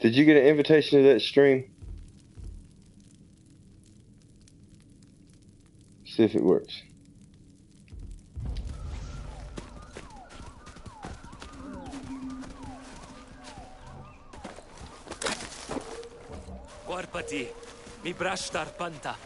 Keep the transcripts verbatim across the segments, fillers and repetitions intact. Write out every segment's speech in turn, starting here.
Did you get an invitation to that stream? See if it works. Warpati, mi brashtar panta.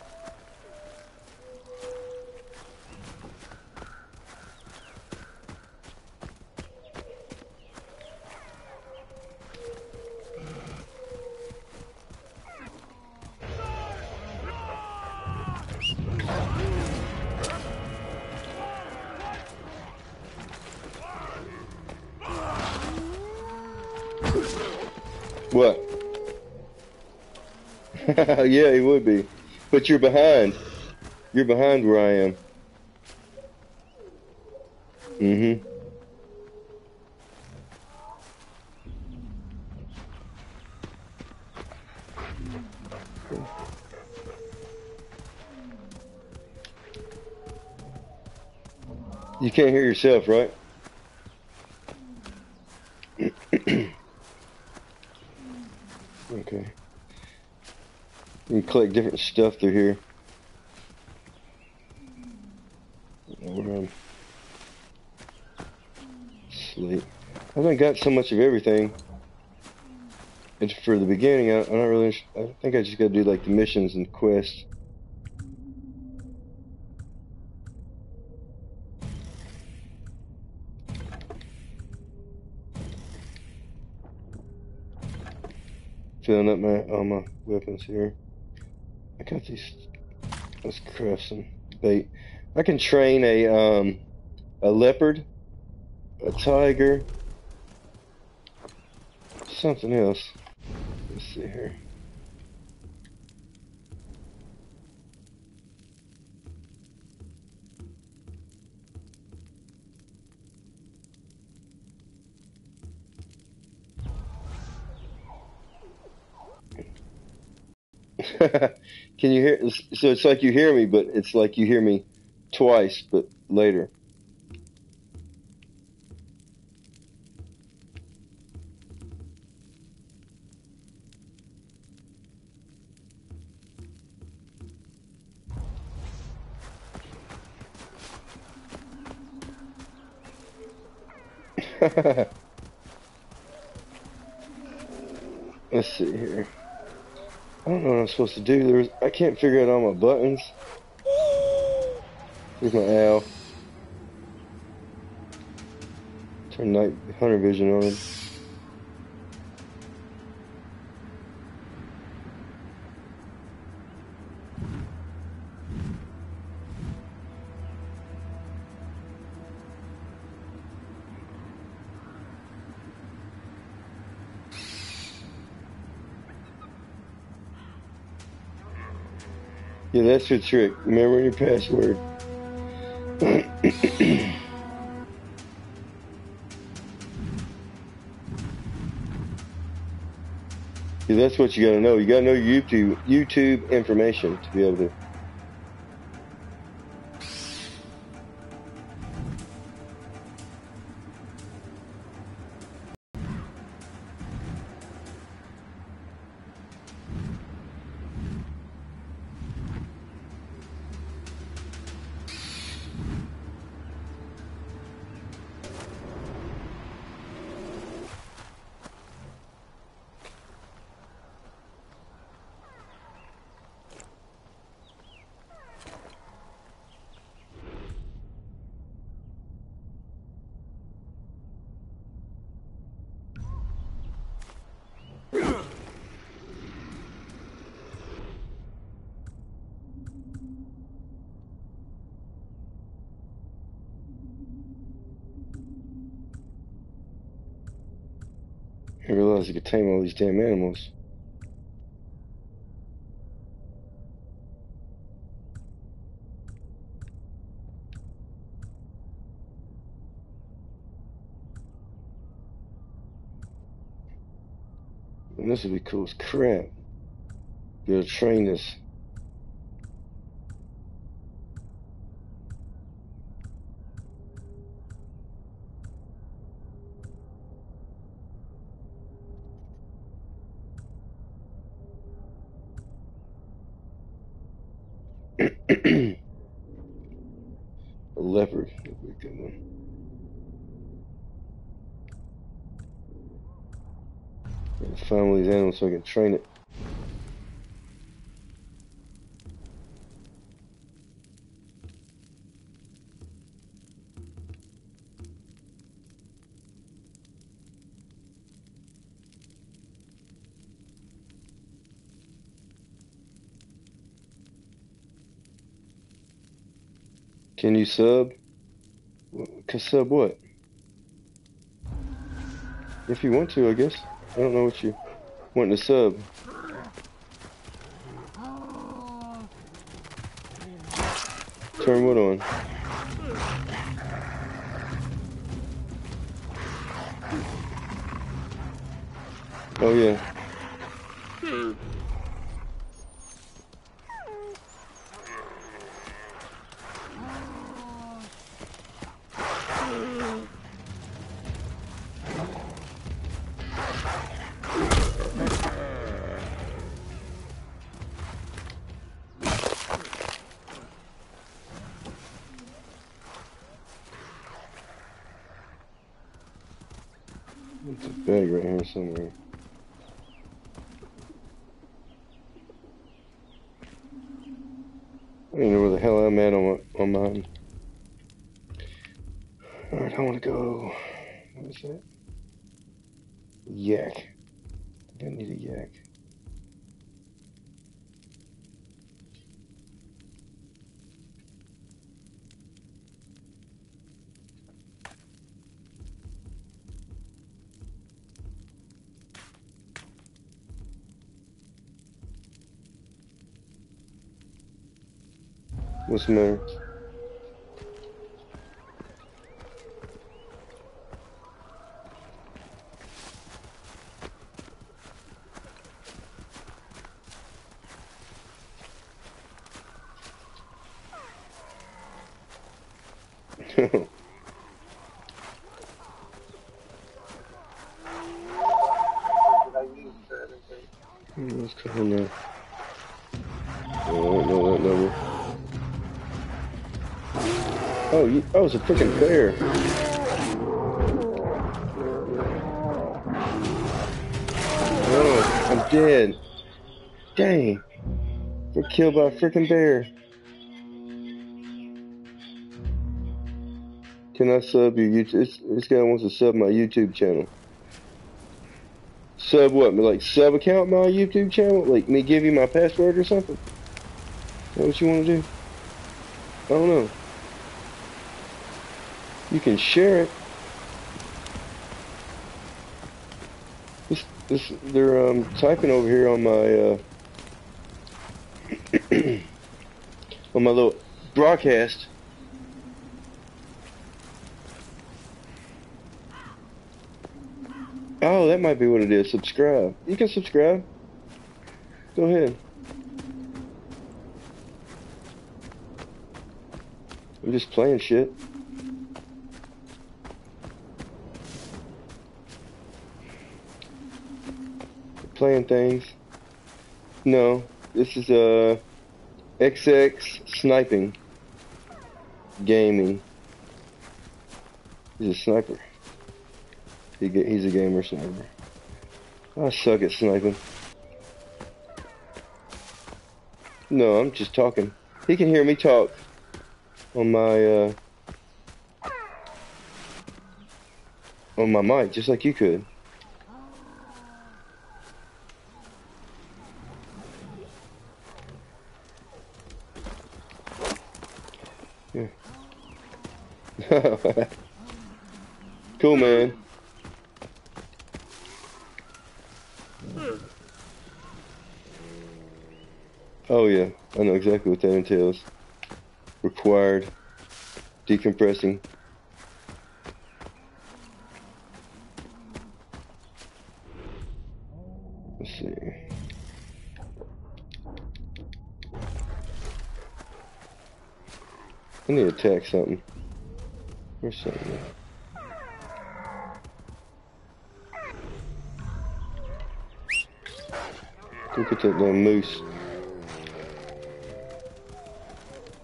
What? Yeah, he would be. But you're behind. You're behind where I am. Mm-hmm. You can't hear yourself, right? Okay. You can collect different stuff through here. Um, sleep. I haven't got so much of everything. It's for the beginning. I, I'm not really. I think I just got to do like the missions and quests. Filling up my all my weapons here. I got these. Let's craft some bait. I can train a um a leopard, a tiger, something else. Let's see here. Can you hear? So it's like you hear me, but it's like you hear me twice, but later. Let's see here. I don't know what I'm supposed to do. There's, I can't figure out all my buttons. Here's my owl. Turn night hunter vision on. Yeah, that's your trick. Remember your password. Yeah, that's what you gotta know. You gotta know your YouTube YouTube information to be able to. I realized I could tame all these damn animals. And this would be cool as crap. Be able to train this. A leopard would be a good one. Gotta find one of these animals so I can train it. Can you sub? Cause sub what? If you want to, I guess. I don't know what you want to sub. Turn what on? Oh yeah. There's a bag right here somewhere. I don't know where the hell I'm at on my, on mine. Alright, I wanna go. What is that? Yak. I think I need a yak. What's the matter? What's coming now? Oh, I don't know that number. Oh, you, oh, it's a freaking bear. Oh, I'm dead. Dang. We're killed by a freaking bear. Can I sub your YouTube? This, this guy wants to sub my YouTube channel. Sub what? Like sub account my YouTube channel? Like me give you my password or something? Is that what you want to do? I don't know. You can share it. This, this, they're um, typing over here on my uh, on my little broadcast. Oh, that might be what it is. Subscribe. You can subscribe. Go ahead. I'm just playing shit. Playing things. No, this is uh X X Sniping Gaming. He's a sniper. He get, he's a gamer sniper. I suck at sniping. No, I'm just talking. He can hear me talk on my uh on my mic, just like you could. Yeah. Cool, man. Oh yeah, I know exactly what that entails. Required decompressing. Let's see. I need to attack something. Where's something? Look at that damn moose.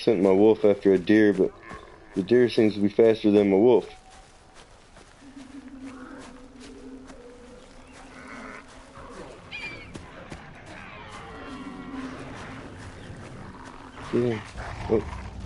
sent my wolf after a deer, but the deer seems to be faster than my wolf. Yeah. Oh.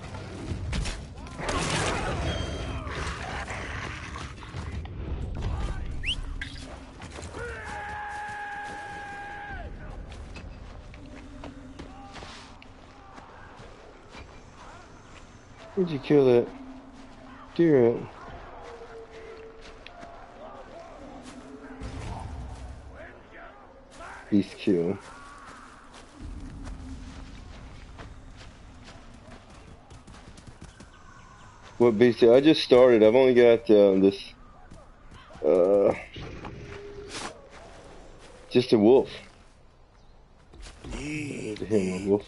Where'd you kill that deer at? Beast kill. What beast? I just started. I've only got uh, this. Uh, just a wolf. I need to hear my wolf.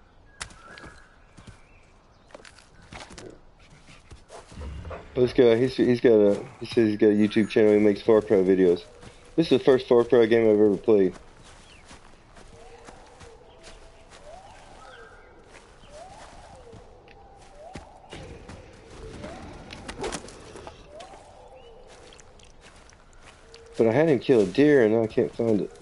This guy, he's he's got a. He says he's got a YouTube channel. He makes Far Cry videos. This is the first Far Cry game I've ever played. But I had him kill a deer and now I can't find it.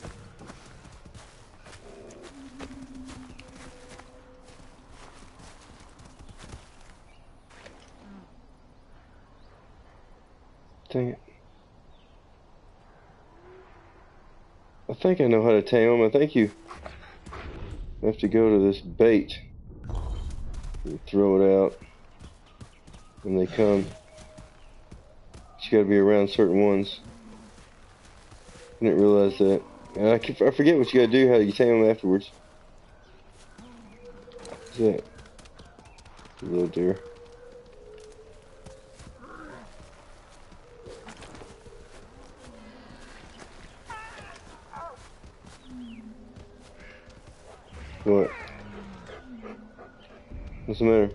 Dang it. I think I know how to tame them. I think you have to go to this bait. You throw it out and they come. But you gotta be around certain ones. I didn't realize that. And I, I forget what you gotta do, how you tame them afterwards. What's that? A little deer. What? What's the matter?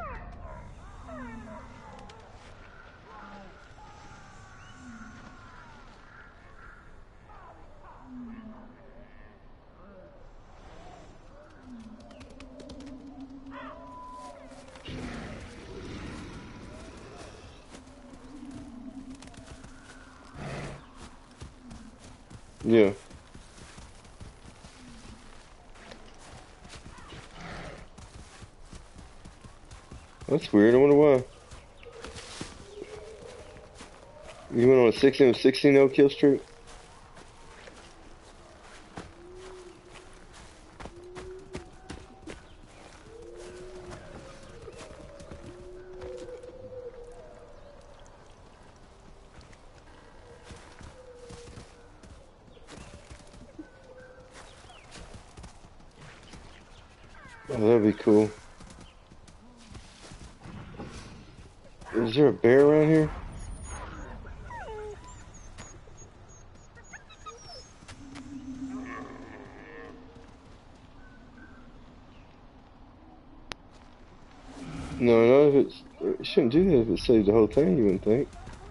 Yeah. That's weird. I wonder why. You went on a sixteen of sixteen no kill streak? Oh, that'd be cool. Is there a bear around here? No, no, if it's, it shouldn't do that if it saved the whole thing, you wouldn't think.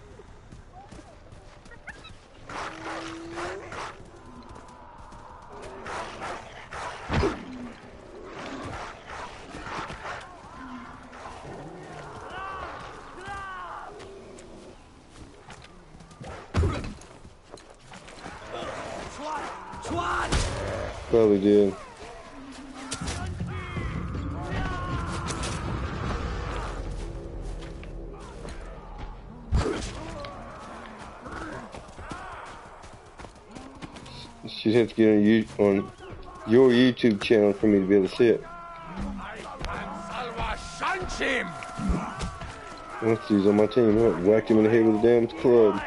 Probably did. She'd have to get on, you, on your YouTube channel for me to be able to see it. What's these on my team? What? Whacked him in the head with a damn club.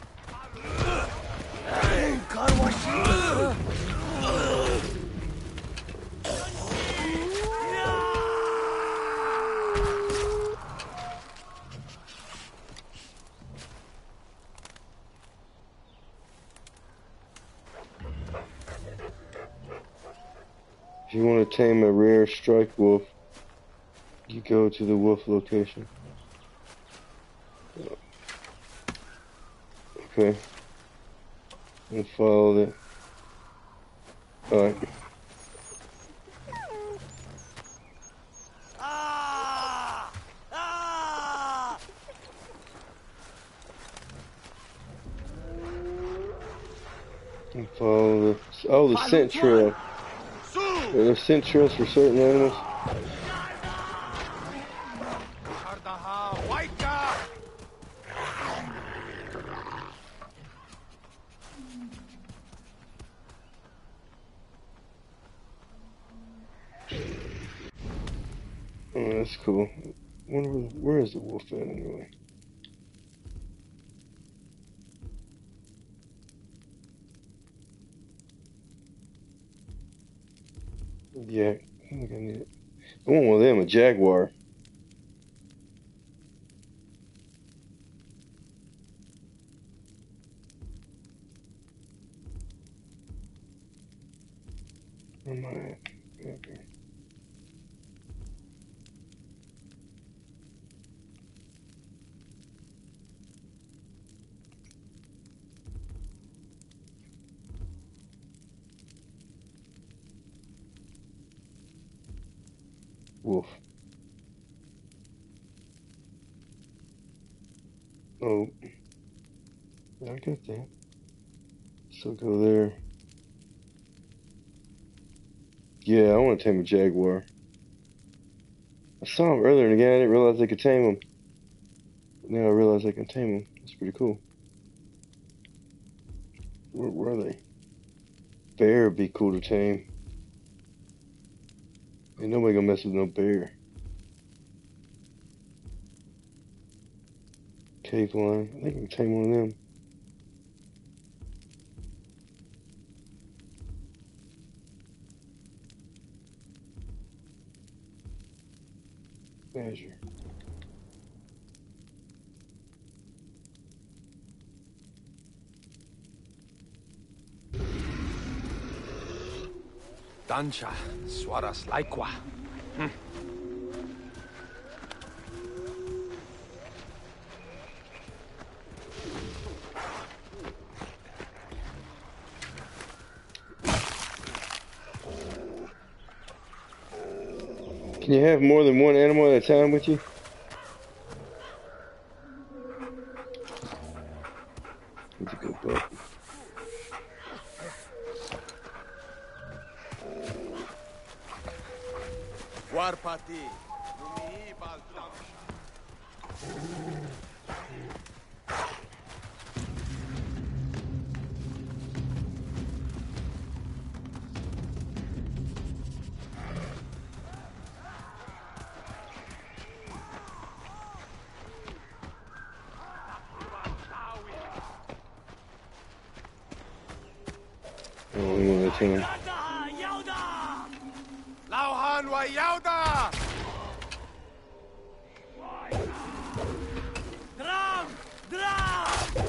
If you want to tame a rare strike wolf, you go to the wolf location. Okay. And follow that. Alright. Follow the oh the scent trail. Are there scent trails for certain animals? Oh, that's cool. Wonder where, where is the wolf at anyway? Yeah, I think I need it. I want one of them, a jaguar. Where am I at? Okay. Wolf. Oh, I got that. So go there. Yeah, I want to tame a jaguar. I saw him earlier, and again, I didn't realize I could tame him. But now I realize I can tame him. That's pretty cool. Where were they? Bear would be cool to tame. Ain't nobody gonna mess with no bear. Cave lion. I think I can tame one of them. Azure. Dancha, Swaras Laikwa. Hm. Can you have more than one animal at a time with you? That's a good buck. Warpati, Numi Baltam. Oh, we want to tame him. Lauhan wa Yauda! Drum! Drum!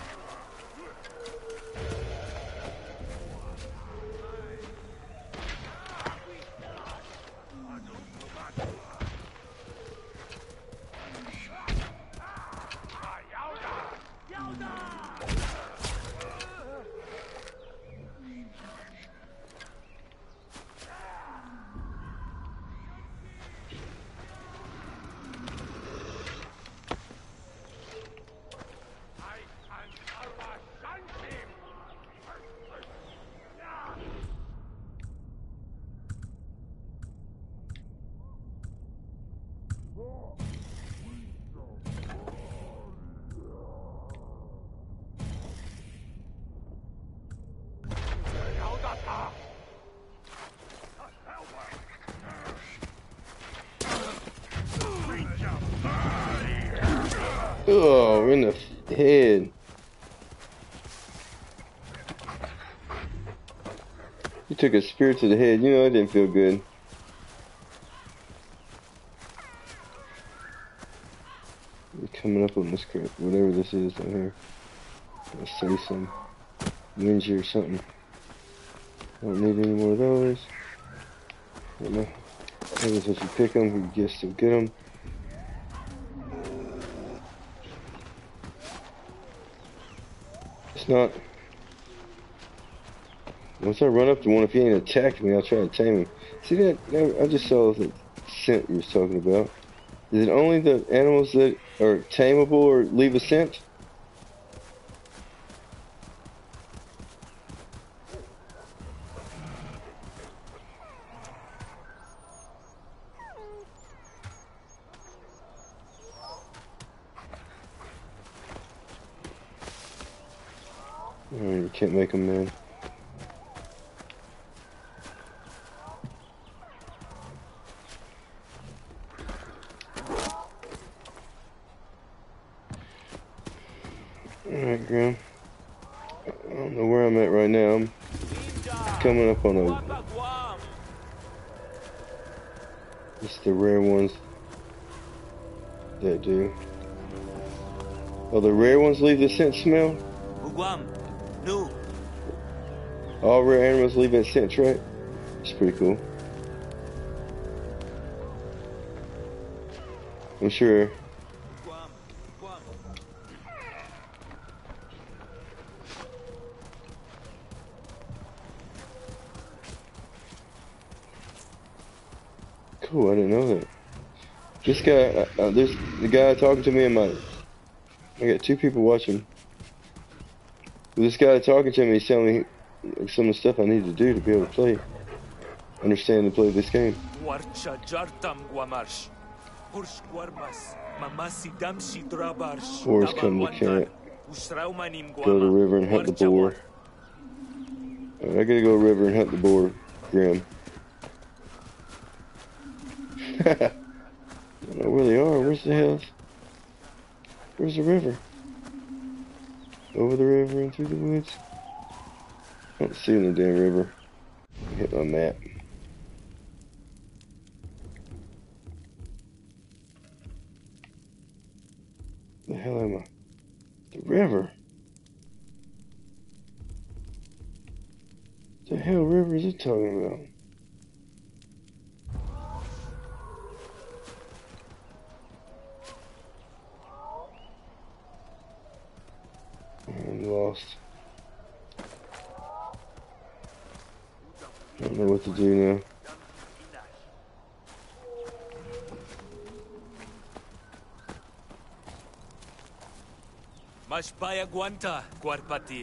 Oh, in the head. You took a spear to the head. You know, that didn't feel good. You're coming up on this crap, whatever this is down here. Let's say some ninja or something. Don't need any more of those. I don't know. I guess if you pick them, you can still get them. It's not. Once I run up to one, if he ain't attacked me, I'll try to tame him. See that? I just saw the scent you was talking about. Is it only the animals that are tameable or leave a scent? Oh, you can't make them, man. Alright, Graham. I don't know where I'm at right now. I'm coming up on a... It's the rare ones that do. Oh, the rare ones leave the scent smell? No. All rare animals leave that scent track? It's pretty cool. I'm sure. Cool, I didn't know that. This guy, uh, uh, this the guy talking to me in my. I got two people watching. This guy talking to me, he's telling me some of the stuff I need to do to be able to play, understand and play this game. Horse come to camp. Go to the river and hunt the boar. Right, I gotta go to the river and hunt the boar, Grim. I don't know where they are. Where's the hell? Where's the river? Over the river and through the woods? I don't see the damn river. Hit my map. The hell am I? The river? The hell river is it talking about? I'm lost. I don't know what to do now. Mas pai aguanta, Guarpati.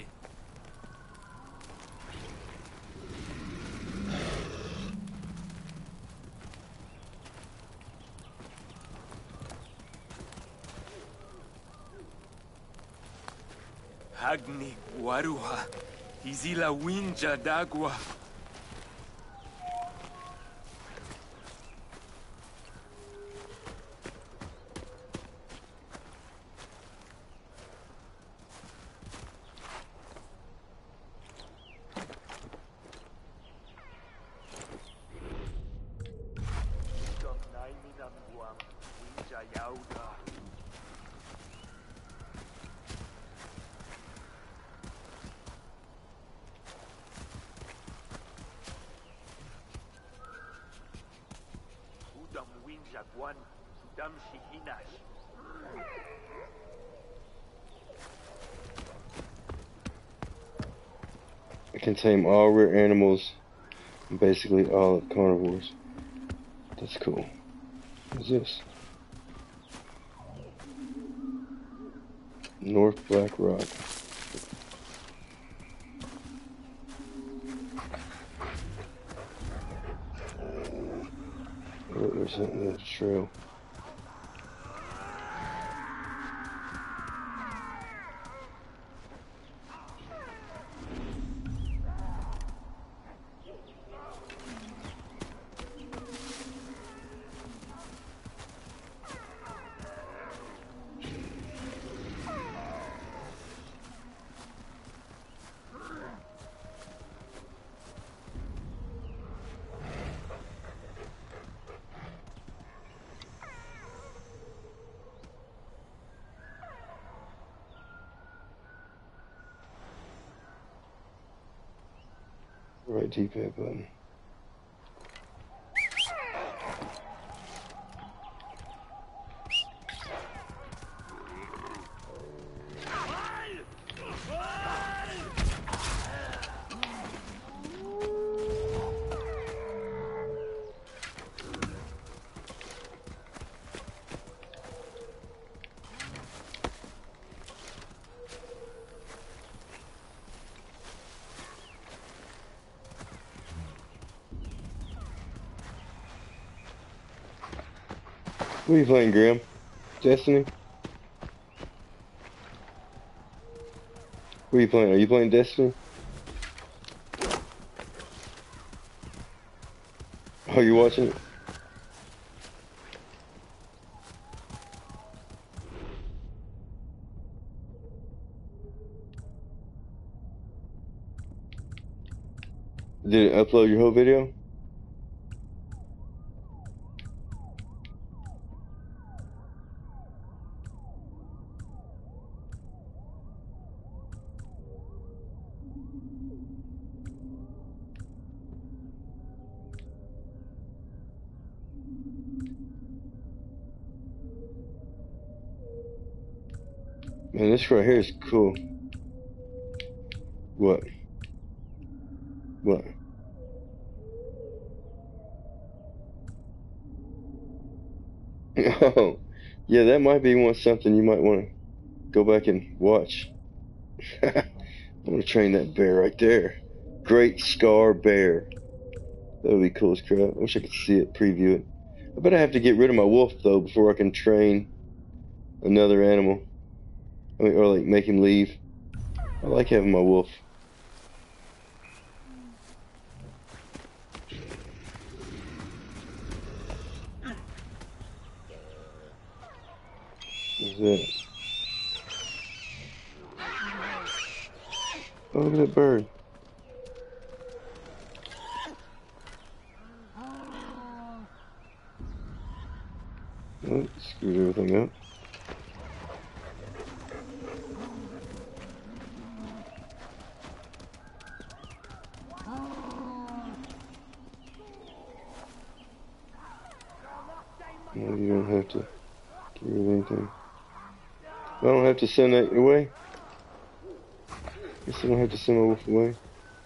Agni Guaruha, Izila Winja d'Agua. It can tame all rare animals and basically all carnivores. That's cool. What's this? North Black Rock. Oh, there's something in the trail. Right D-pad button. What are you playing, Graham? Destiny? What What are you playing? Are you playing Destiny? Oh, you watching it? Did it upload your whole video? Man, this right here is cool. What? What? Oh, yeah, that might be one something you might want to go back and watch. I'm gonna train that bear right there. Great Scar Bear. That would be cool as crap. I wish I could see it, preview it. I bet I have to get rid of my wolf though before I can train another animal. I mean, or like make him leave. I like having my wolf. What's that? Oh, look at that bird. Oh, screwed everything up. No, you don't have to get rid of anything. I don't have to send that away. Guess I don't have to send my wolf away.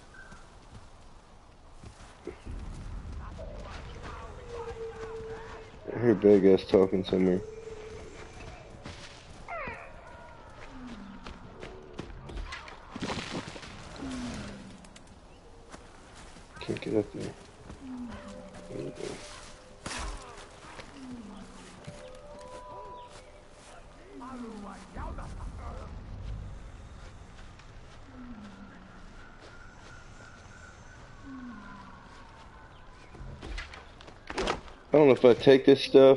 I hear bad guys talking somewhere. Can't get up there. There we go. I don't know if I take this stuff.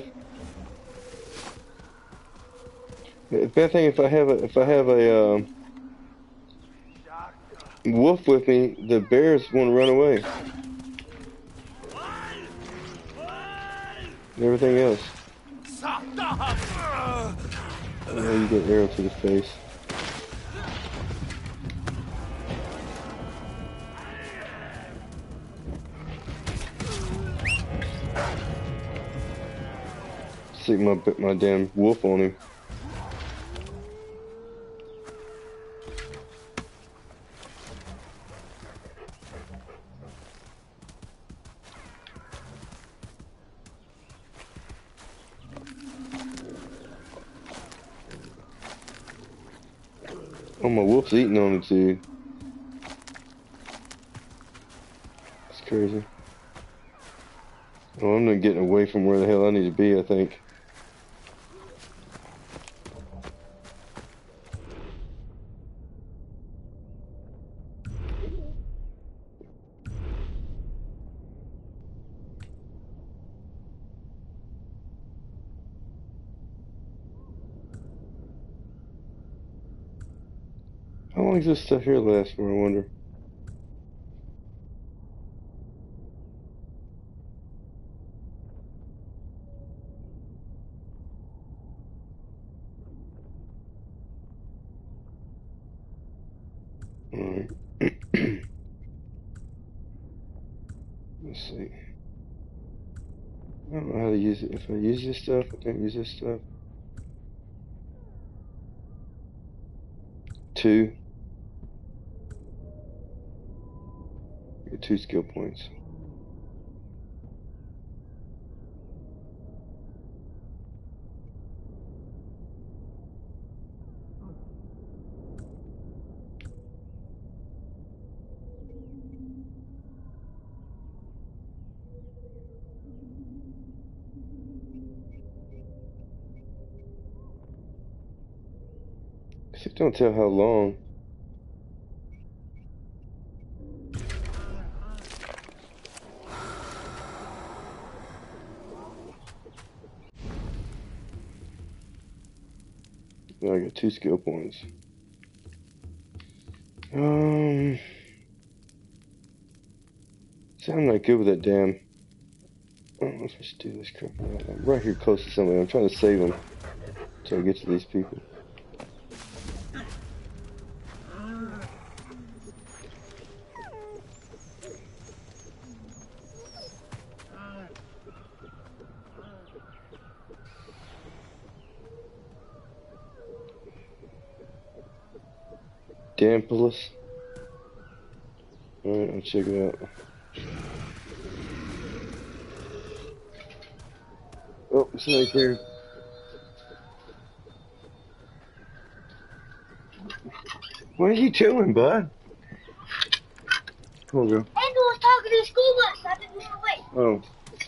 The bad thing if I have a if I have a um, wolf with me, the bears want to run away. And everything else. Oh, you get arrow to the face. Stick my my damn wolf on him. Oh, my wolf's eating on it too. It's crazy. Oh, I'm not getting away from where the hell I need to be, I think. How long does this stuff here last for, I wonder? Alright. Let's see. I don't know how to use it. If I use this stuff, I can't use this stuff. Two. Get two skill points. It don't tell how long. Now I got two skill points. Um, see, I'm not good with that damn. I don't know if I should do this crap or not. I'm right here close to somebody. I'm trying to save them until I get to these people. Dampolis. Alright, I'll check it out. Oh, somebody here. What are you doing, bud? Come on, girl. Andrew was talking to the school bus. I didn't know wait. Oh,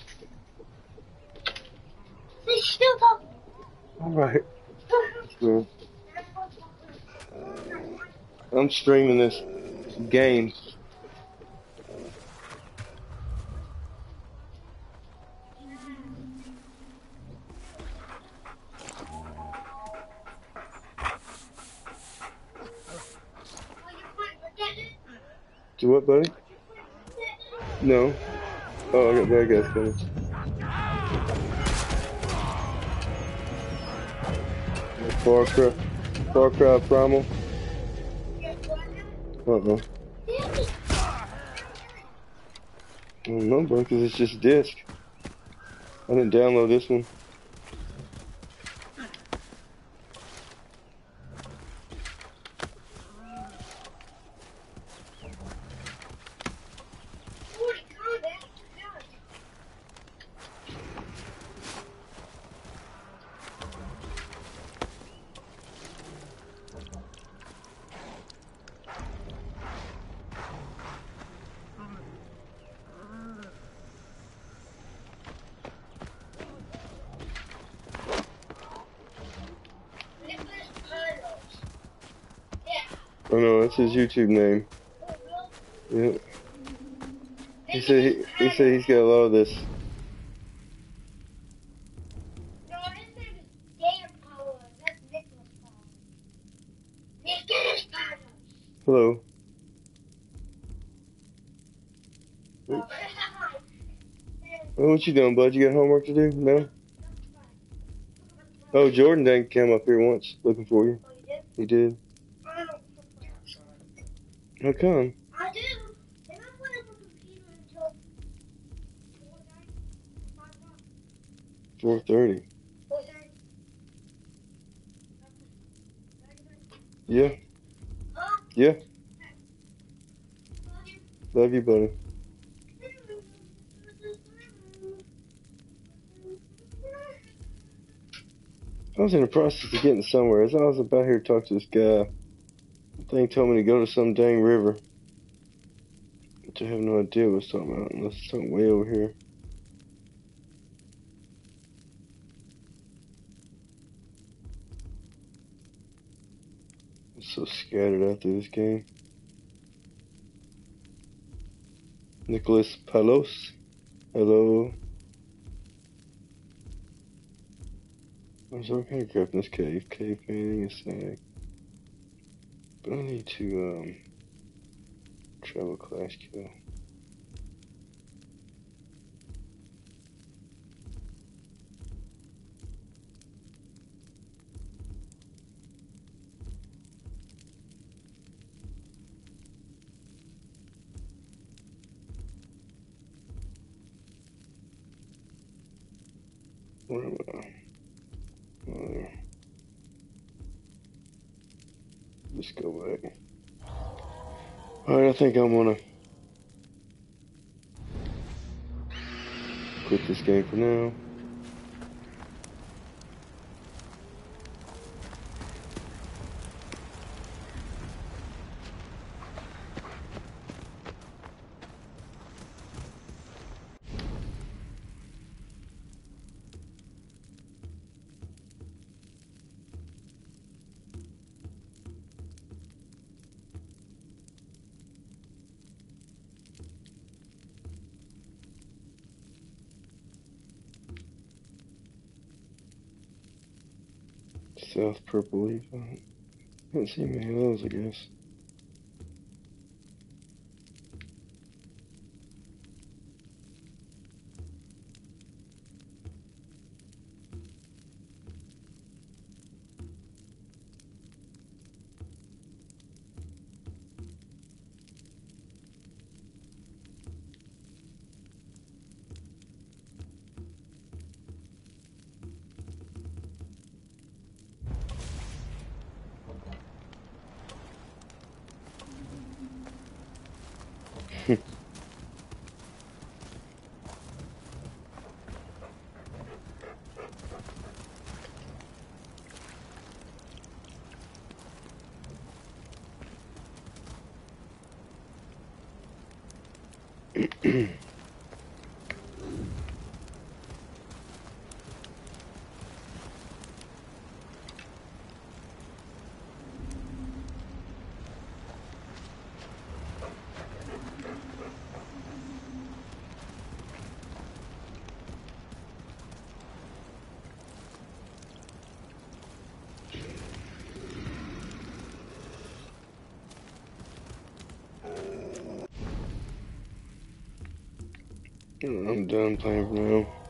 He's still talking. alright. Cool. I'm streaming this game. Do what, buddy? No. Oh, I got bad guys coming. Far Cry, Far Cry Primal. Uh-oh. I don't know, bro, because it's just disc. I didn't download this one. Oh no, that's his YouTube name. Yeah. He said he, he said he's got a lot of this. No, his name is Dan Powell. That's Nicholas Powell. Nicholas Powell. Hello. Oh, what you doing, bud? You got homework to do? No? Oh, Jordan didn't come up here once looking for you. Oh, you did? He did. I don't. How come? I do. They don't put up a computer until four thirty, five o'clock. four thirty. four thirty. Yeah. Huh? Yeah. Love you. Love you, buddy. I was in the process of getting somewhere. As I was about here to talk to this guy, the thing told me to go to some dang river. Which I have no idea what it's talking about, unless it's something way over here. It's so scattered out through this game. Nicholas Palos. Hello. I'm so kind of grabbing this cave. Cave painting, a snag. But I need to, um, travel class kill. Where am I? Oh, there. Just go back. Alright, I think I'm gonna quit this game for now. South Purple Leaf. I haven't seen many of those, I guess. I'm done playing for now.